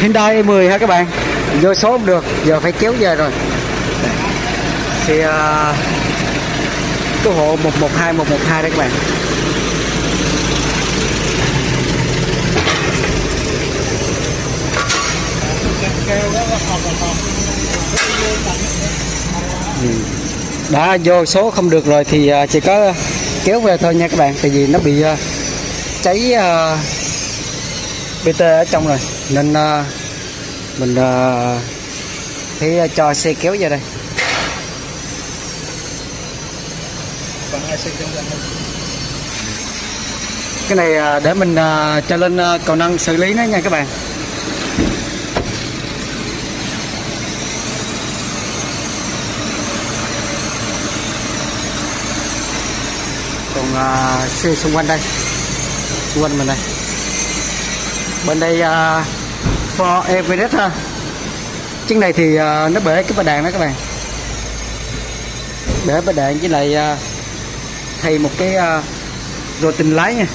Hyundai i10 ha các bạn. Vô số không được, giờ phải kéo về rồi. Xe cứu hộ 112 đấy các bạn. Đã vô số không được rồi thì chỉ có kéo về thôi nha các bạn, tại vì nó bị cháy BT ở trong rồi nên mình phải cho xe kéo về đây. Cái này để mình cho lên cầu nâng xử lý nó nha các bạn. Còn xe xung quanh đây, xung quanh mình đây, bên đây Ford Everest ha. Chiếc này thì nó bể cái ba đàn đó các bạn, bể ba đàn với lại thay một cái rô tinh lái nha.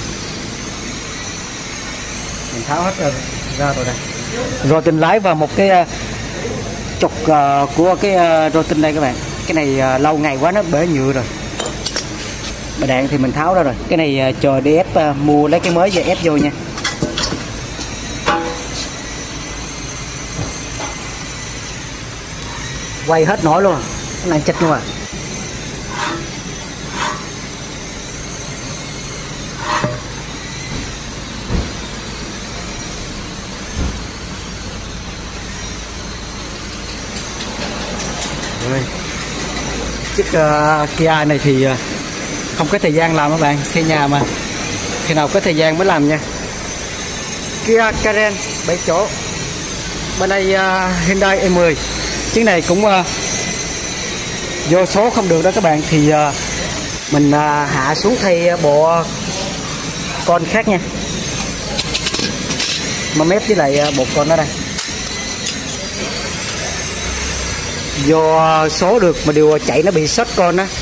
Mình tháo hết ra rồi đây, rô tinh lái và một cái trục của cái rô tinh đây các bạn. Cái này lâu ngày quá nó bể nhựa rồi. Bà đạn thì mình tháo ra rồi. Cái này chờ đi ép mua lấy cái mới về ép vô nha. Quay hết nổi luôn. Cái này chích luôn à. Rồi. Chiếc Kia này thì không có thời gian làm các bạn, xe nhà mà khi nào có thời gian mới làm nha. Kia Carens 7 chỗ. Bên đây Hyundai i10. Chiếc này cũng vô số không được đó các bạn, thì mình hạ xuống thay bộ con khác nha. Mà mép với lại bộ con ở đây. Vô số được mà điều chạy nó bị sót con á.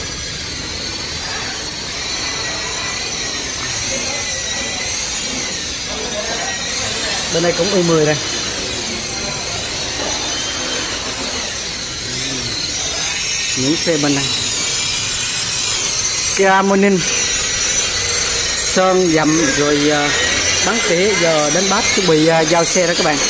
Bên đây cũng i10 đây. Những xe bên này Kia Morning sơn dầm rồi bắn tỉa, giờ đến bát chuẩn bị giao xe đó các bạn.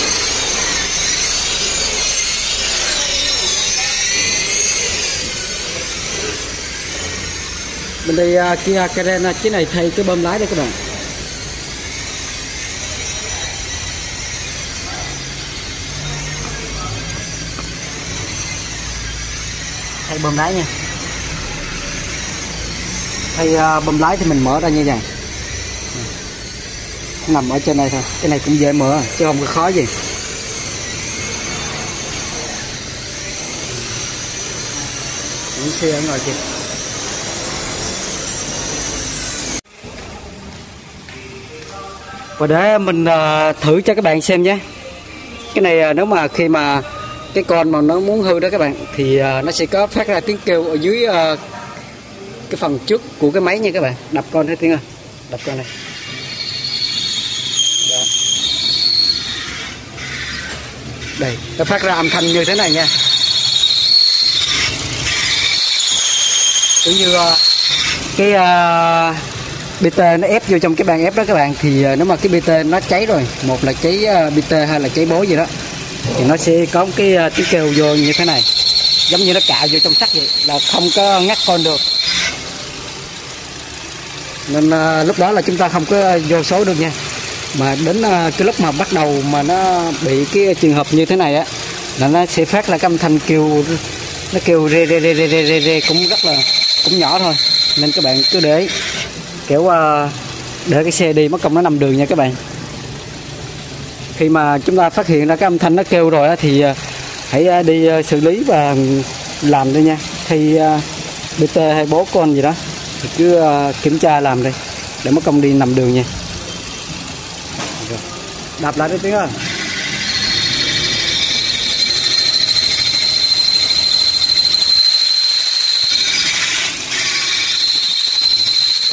Bên đây Kia Carens chiếc này thay cái bơm lái đây các bạn. Thay bơm lái nha. Thay bơm lái thì mình mở ra như vậy, nằm ở trên này thôi. Cái này cũng dễ mở chứ không có khó gì. Những xe ở ngoài kìa. Và để mình thử cho các bạn xem nhé. Cái này nếu mà khi mà cái con mà nó muốn hư đó các bạn, thì nó sẽ có phát ra tiếng kêu ở dưới cái phần trước của cái máy nha các bạn. Đập con thấy tiếng không? Đập con này. Đó. Đây, nó phát ra âm thanh như thế này nha. Cũng như cái BT nó ép vô trong cái bàn ép đó các bạn, thì nếu mà cái BT nó cháy rồi, một là cháy BT hay là cháy bố gì đó, thì nó sẽ có cái tiếng kêu vô như thế này, giống như nó cạo vô trong sắt vậy, là không có ngắt con được. Nên lúc đó là chúng ta không có vô số được nha. Mà đến cái lúc mà bắt đầu mà nó bị cái trường hợp như thế này á, là nó sẽ phát ra cái âm thanh kêu, nó kêu rê rê rê rê rê rê, rê cũng rất là cũng nhỏ thôi. Nên các bạn cứ để kiểu để cái xe đi mất công nó nằm đường nha các bạn. Khi mà chúng ta phát hiện ra cái âm thanh nó kêu rồi á, thì hãy đi xử lý và làm đi nha. Thì BT hay bố con gì đó thì cứ kiểm tra làm đi để mất công đi nằm đường nha. Đạp lại đi tiếng ơi.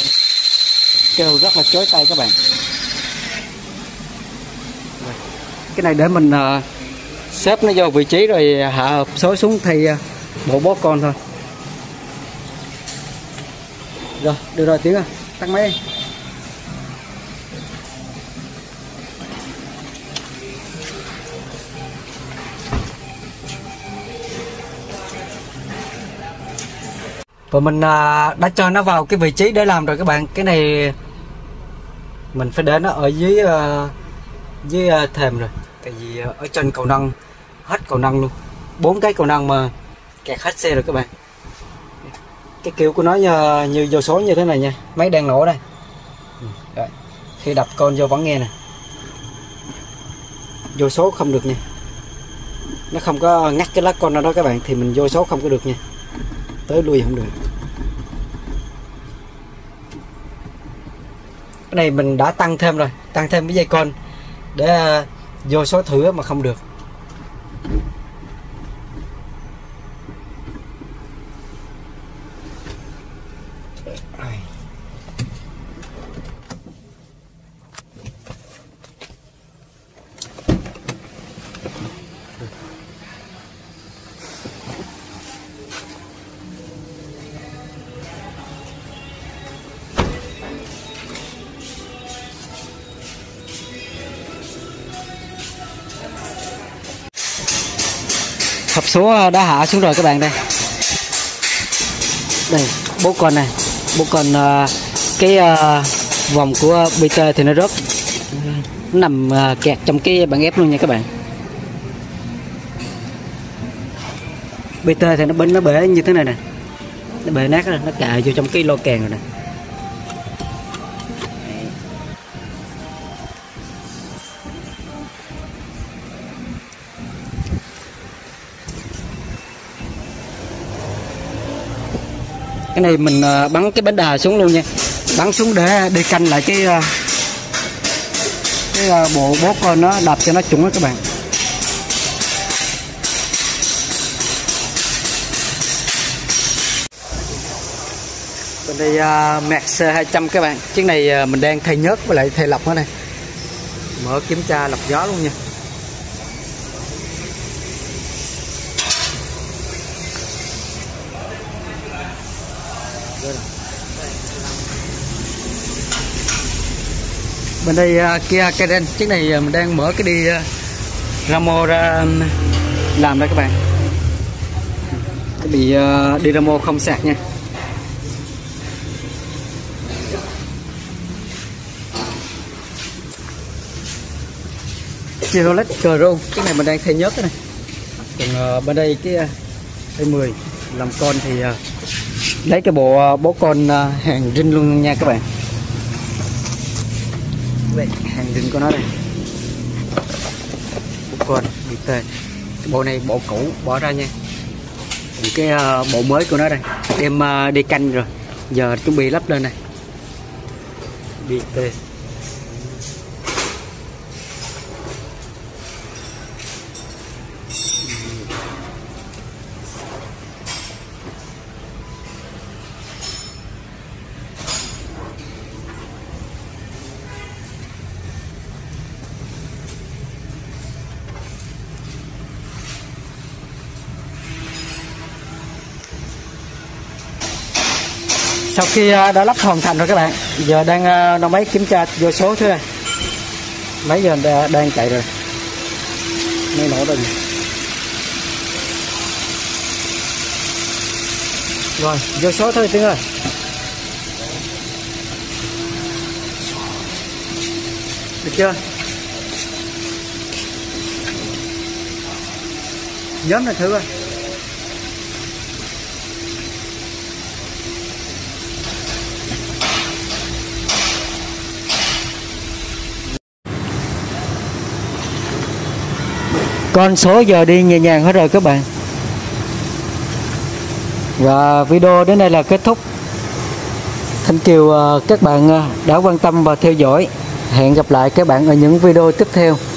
Kêu rất là chói tai các bạn. Cái này để mình xếp nó vô vị trí rồi hạ hộp số xuống thay bộ bó con thôi. Rồi, được rồi Tiến ơi, tắt máy. Và mình đã cho nó vào cái vị trí để làm rồi các bạn. Cái này mình phải để nó ở dưới thềm rồi. Tại vì ở trên cầu nâng, hết cầu nâng luôn, 4 cái cầu nâng mà kẹt hết xe rồi các bạn. Cái kiểu của nó như vô số như thế này nha, máy đang nổ đây. Đấy. Khi đập con vô vẫn nghe nè, vô số không được nha, nó không có ngắt cái lá con đó các bạn, thì mình vô số không có được nha, tới lui không được. Cái này mình đã tăng thêm rồi, tăng thêm cái dây con để vô số thử mà không được. Hộp số đã hạ xuống rồi các bạn. Đây bố con này, bố con cái vòng của BT thì nó rớt, nó nằm kẹt trong cái bảng ép luôn nha các bạn. BT thì nó bể như thế này nè, nó bể nát rồi, nó cài vô trong cái lô kèn rồi nè. Cái này mình bắn cái bánh đà xuống luôn nha, bắn xuống để đi canh lại cái bộ bố con nó đập cho nó trúng đó các bạn. Bên đây Max 200 các bạn, chiếc này mình đang thay nhớt với lại thay lọc nó đây, mở kiểm tra lọc gió luôn nha. Bên đây Kia Carens, chiếc này mình đang mở cái đi Ramo ra làm đây các bạn. Cái bị đi Ramo không sạc nha. Chevrolet Cruze, chiếc này mình đang thay nhớt cái này. Còn bên đây cái T10 làm con thì lấy cái bộ bố con hàng zin luôn nha các bạn. Đây, hàng zin của nó đây, bố con BT. Cái bộ này bộ cũ bỏ ra nha. Còn cái bộ mới của nó đây, đem đi canh rồi, giờ chuẩn bị lắp lên này, BT. Sau khi đã lắp hoàn thành rồi các bạn, giờ đang đo máy kiểm tra vô số thôi. Máy giờ đang chạy rồi, máy nổ rồi. Rồi vô số thôi Tiến ơi. Được chưa? Nhóm này thử coi. Con số giờ đi nhẹ nhàng hết rồi các bạn. Và video đến đây là kết thúc. Thank you các bạn đã quan tâm và theo dõi. Hẹn gặp lại các bạn ở những video tiếp theo.